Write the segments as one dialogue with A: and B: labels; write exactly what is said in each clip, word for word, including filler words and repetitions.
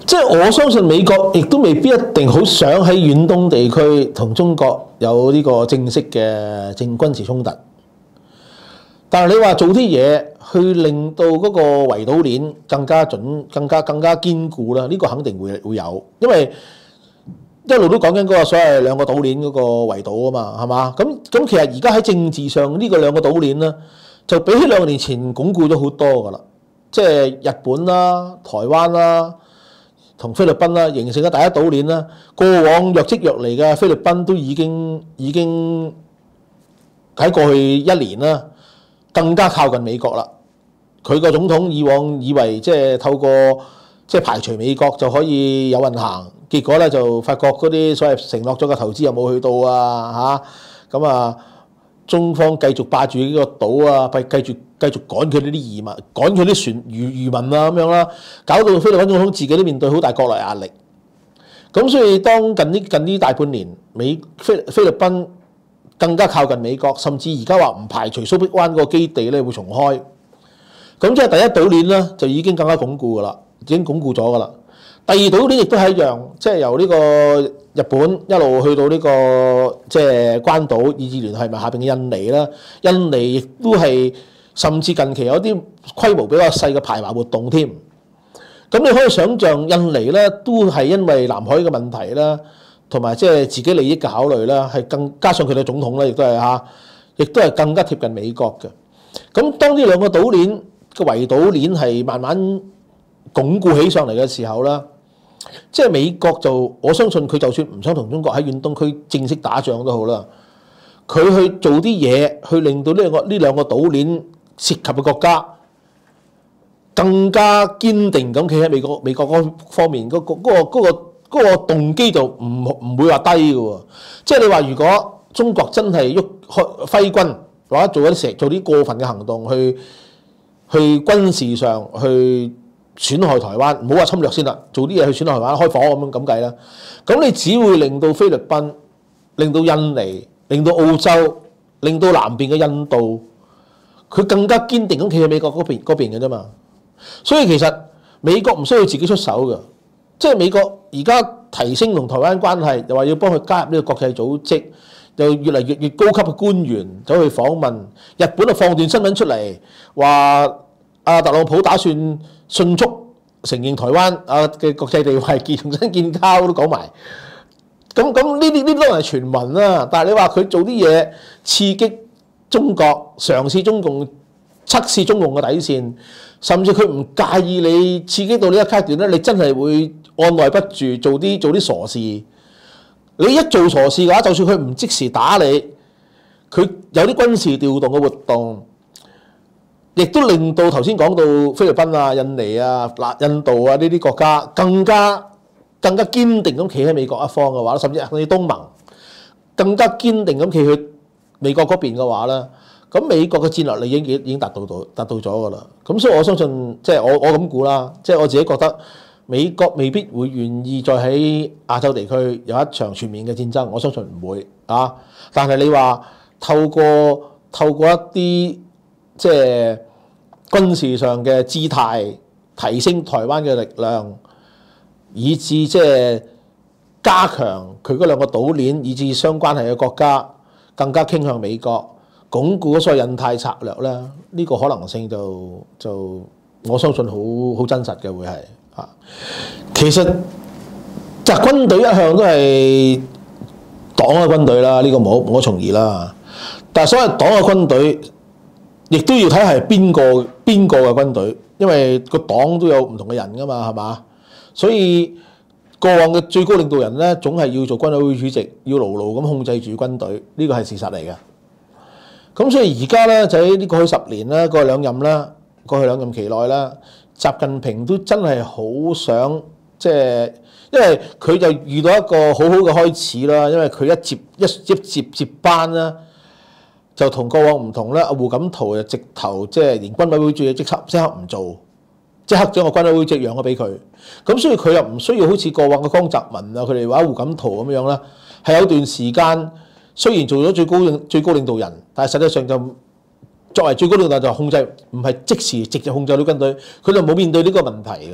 A: 即係我相信美國亦都未必一定好想喺遠東地區同中國有呢個正式嘅正軍事衝突。但係你話做啲嘢去令到嗰個圍堵鏈更加準、更加更加堅固啦，呢個肯定會會有，因為一路都講緊嗰個所謂兩個島鏈嗰個圍堵啊嘛，係嘛？咁咁其實而家喺政治上呢個兩個島鏈咧，就比起兩年前鞏固咗好多噶啦，即係日本啦、台灣啦同菲律賓啦，形成咗第一島鏈啦。過往若即若離嘅菲律賓都已經已經喺過去一年啦，更加靠近美國啦。佢個總統以往以為即係透過即係排除美國就可以有運行，結果咧就發覺嗰啲所謂承諾咗嘅投資有冇去到啊嚇，咁啊中方繼續霸住呢個島啊，繼繼續繼續趕佢呢啲移民，趕佢啲船漁漁民啊咁樣啦，搞到菲律賓總統自己都面對好大國內壓力。咁所以當近呢近呢大半年，美菲菲律賓更加靠近美國，甚至而家話唔排除蘇碧灣個基地咧會重開。咁即係第一島鏈咧就已經更加鞏固噶啦，已經鞏固咗噶啦。第二島鏈亦都係一樣，即係由呢個日本一路去到呢個即係關島，以至聯繫埋下邊嘅印尼啦。印尼亦都係甚至近期有啲規模比較細嘅排華活動添。咁你可以想像印尼咧都係因為南海嘅問題啦，同埋即係自己利益嘅考慮啦，係更加上佢哋總統咧亦都係嚇，亦都係更加貼近美國嘅。咁當呢兩個島鏈個圍堵鏈係慢慢鞏固起上嚟嘅時候啦，即係美國就我相信佢就算唔想同中國喺遠東區正式打仗都好啦，佢去做啲嘢去令到呢兩個呢兩個島鏈涉及嘅國家更加堅定咁企喺美國美國嗰方面嗰個嗰個嗰個嗰個動機就唔唔會話低嘅喎。即係你話如果中國真係喐揮軍或者做一啲成做啲過分嘅行動去去軍事上去損害台灣，唔好話侵略先啦，做啲嘢去損害台灣，開火咁樣咁計啦。咁你只會令到菲律賓、令到印尼、令到澳洲、令到南邊嘅印度，佢更加堅定咁企喺美國嗰邊嗰邊嘅啫嘛。所以其實美國唔需要自己出手嘅，即係美國而家提升同台灣關係，又話要幫佢加入呢個國際組織，又越嚟越越高級嘅官員走去訪問。日本就放段新聞出嚟，話阿特朗普打算迅速承認台灣啊嘅國際地位，建重新建交都講埋。咁咁呢啲呢啲都係傳聞啦。但係你話佢做啲嘢刺激中國，嘗試中共測試中共嘅底線，甚至佢唔介意你刺激到呢一階段咧，你真係會按捺不住做啲做啲傻事。你一做傻事嘅話，就算佢唔即時打你，佢有啲軍事調動嘅活動，亦都令到頭先講到菲律賓啊、印尼啊、嗱印度啊呢啲國家更加更加堅定咁企喺美國一方嘅話，甚至係啲東盟更加堅定咁企去美國嗰邊嘅話咧，咁美國嘅戰略利益已經已經達到到達到咗㗎啦。咁所以我相信，即係我我咁估啦，即係我自己覺得美國未必會願意再喺亞洲地區有一場全面嘅戰爭，我相信唔會啊。但係你話透過透過一啲即係軍事上嘅姿態提升台灣嘅力量，以至即係加強佢嗰兩個島鏈，以至相關係嘅國家更加傾向美國，鞏固咗所謂印太策略咧，呢、這個可能性就就我相信好好真實嘅會係嚇。其實就軍隊一向都係黨嘅軍隊啦，呢、這個冇冇從疑啦。但係所謂黨嘅軍隊，亦都要睇係邊個邊個嘅軍隊，因為個黨都有唔同嘅人噶嘛，係嘛？所以過往嘅最高領導人咧，總係要做軍委會主席，要牢牢咁控制住軍隊，呢個係事實嚟嘅。咁所以而家咧就喺呢過去十年啦，過去兩任啦，過去兩任期內啦，習近平都真係好想即係，因為佢就遇到一個好好嘅開始啦，因為佢一接一接接接班啦。就同過往唔同啦，阿胡錦濤就直頭即係連軍委會主席即刻即刻唔做，即刻將個軍委會主席讓咗俾佢。咁所以佢又唔需要好似過往嘅江澤民啊，佢哋話胡錦濤咁樣啦，係有段時間雖然做咗最高最高領導人，但係實際上就作為最高領導人就控制唔係即時直接控制到軍隊，佢就冇面對呢個問題嘅。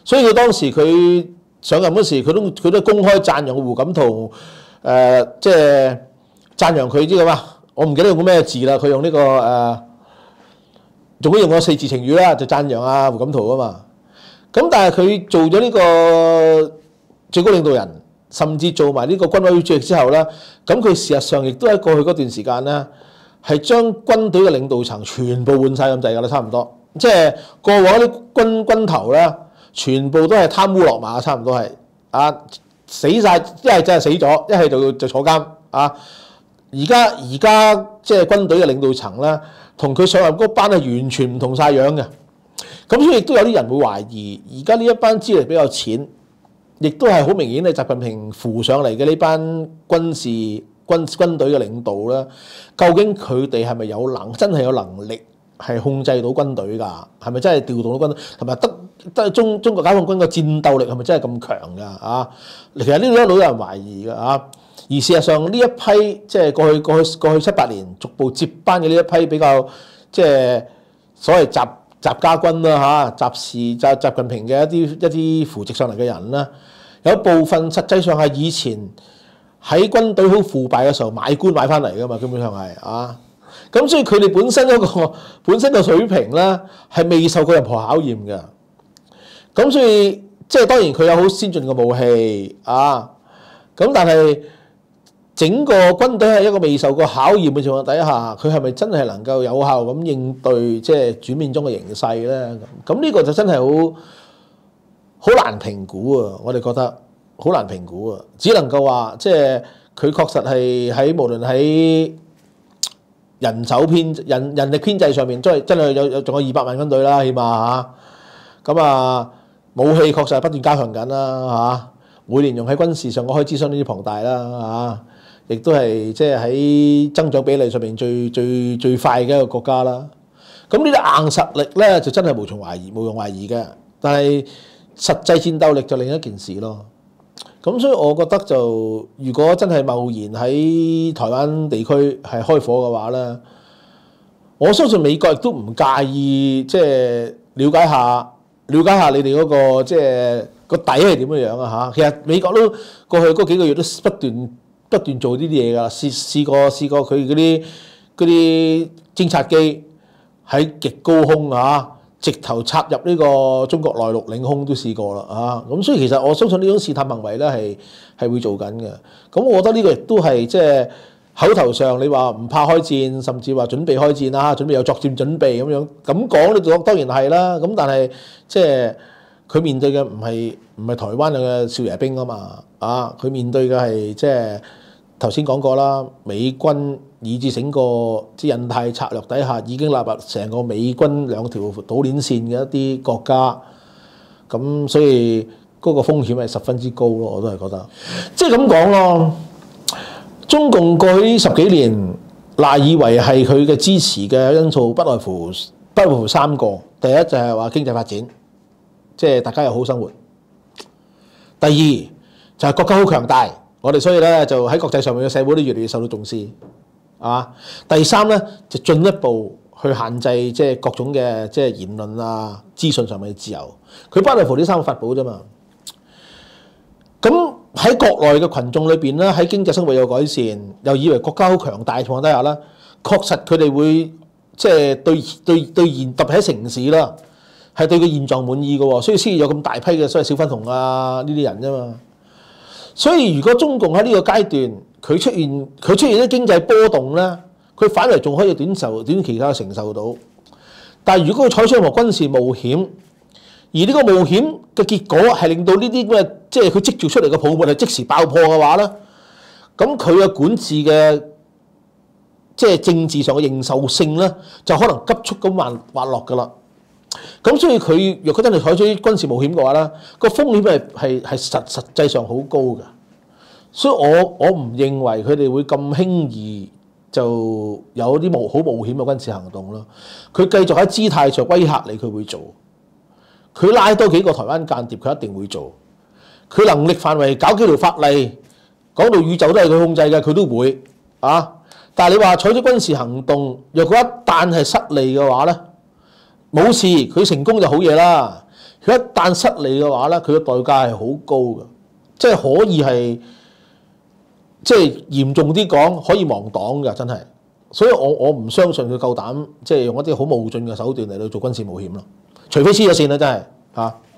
A: 所以佢當時佢上任嗰時，佢都佢都公開讚揚胡錦濤，誒、呃、即係讚揚佢知㗎嘛？我唔記得用個咩字啦，佢用呢、這個誒，總、呃、之用個四字成語啦，就讚揚阿胡錦濤啊嘛。咁但係佢做咗呢個最高領導人，甚至做埋呢個軍委會主席之後咧，咁佢事實上亦都喺過去嗰段時間咧，係將軍隊嘅領導層全部換晒咁滯㗎啦，差唔多。即係過往啲軍軍頭咧，全部都係貪污落馬，差唔多係啊死晒，一係真係死咗，一係就就坐監啊。而家而家即係軍隊嘅領導層咧，同佢上任嗰班係完全唔同晒樣嘅。咁所以亦都有啲人會懷疑，而家呢一班資歷比較淺，亦都係好明顯係習近平扶上嚟嘅呢班軍事軍軍隊嘅領導咧，究竟佢哋係咪有能真係有能力係控制到軍隊㗎？係咪真係調動到軍隊？同埋得得中中國解放軍嘅戰鬥力係咪真係咁強㗎？啊，其實呢度一路有人懷疑㗎啊。而事實上呢一批即係過去過去過去七八年逐步接班嘅呢一批比較即係所謂習習家軍啦嚇，習時習習近平嘅一啲一啲扶植上嚟嘅人啦，有部分實際上係以前喺軍隊好腐敗嘅時候買官買翻嚟㗎嘛，基本上係啊。咁所以佢哋本身嗰個本身嘅水平咧係未受過任何考驗嘅。咁所以即係當然佢有好先進嘅武器啊，咁但係整個軍隊係一個未受過考驗嘅情況底下，佢係咪真係能夠有效咁應對即係轉變中嘅形勢咧？咁呢個就真係好好難評估啊！我哋覺得好難評估啊，只能夠話即係佢確實係喺無論喺人手編人人力編制上面，真係真係有有仲有二百萬軍隊啦，起碼嚇。咁啊，武器確實係不斷加強緊啦嚇。每年用喺軍事上嘅開支相當之龐大啦嚇。亦都係即係喺增長比例上面最最最快嘅一個國家啦。咁呢啲硬實力咧就真係無從懷疑、無用懷疑嘅。但係實際戰鬥力就另一件事咯。咁所以我覺得就如果真係貿然喺台灣地區係開火嘅話咧，我相信美國亦都唔介意即係了解下、了解下你哋嗰個即係個底係點樣樣啊嚇。其實美國都過去嗰幾個月都不斷。不斷做呢啲嘢㗎，試試過試過佢嗰啲嗰啲偵察機喺極高空啊，直頭插入呢個中國內陸領空都試過啦啊！咁所以其實我相信呢種試探行為咧係係會做緊嘅。咁我覺得呢個亦都係即係口頭上你話唔怕開戰，甚至話準備開戰啦，準備有作戰準備咁樣咁講，你講當然係啦。咁但係即係佢面對嘅唔係唔係台灣嘅少爺兵啊嘛啊！佢面對嘅係即係。頭先講過啦，美軍以至整個即印太策略底下已經納入成個美軍兩條島鏈線嘅一啲國家，咁所以嗰個風險係十分之高咯，我都係覺得。即係咁講咯，中共過去呢十幾年賴以為係佢嘅支持嘅因素，不外乎不外乎三個。第一就係話經濟發展，即係大家有好生活。第二就係國家好強大。我哋所以咧就喺國際上面嘅社會都越嚟越受到重視，啊！第三咧就進一步去限制即係各種嘅即係言論啊、資訊上面嘅自由。佢不外乎呢三個法寶啫嘛。咁喺國內嘅群眾裏邊咧，喺經濟生活有改善，又以為國家好強大嘅情況底下咧，確實佢哋會即係對對對現特別喺城市啦，係對個現狀滿意嘅喎，所以先有咁大批嘅所謂小粉紅啊呢啲人啫嘛。所以如果中共喺呢個階段佢出現佢出現啲經濟波動咧，佢反而仲可以短受短期間承受到。但係如果佢採取任何軍事冒險，而呢個冒險嘅結果係令到呢啲咁嘅即係佢積聚出嚟嘅泡沫係即時爆破嘅話咧，咁佢嘅管治嘅即係政治上嘅認受性咧，就可能急速咁滑滑落㗎啦。咁所以佢若果真係採取軍事冒險嘅話咧，個風險係係係實實際上好高嘅。所以我我唔認為佢哋會咁輕易就有啲冒好冒險嘅軍事行動咯。佢繼續喺姿態上威嚇你，佢會做。佢拉多幾個台灣間諜，佢一定會做。佢能力範圍搞幾條法例，講到宇宙都係佢控制嘅，佢都會啊。但係你話採取軍事行動，若果一旦係失利嘅話咧，冇事，佢成功就好嘢啦。 佢一旦失利嘅話咧，佢嘅代價係好高嘅，即係可以係即係嚴重啲講，可以亡黨嘅，真係。所以我我唔相信佢夠膽即係用一啲好冒進嘅手段嚟到做軍事冒險咯，除非黐咗線啦，真係嚇。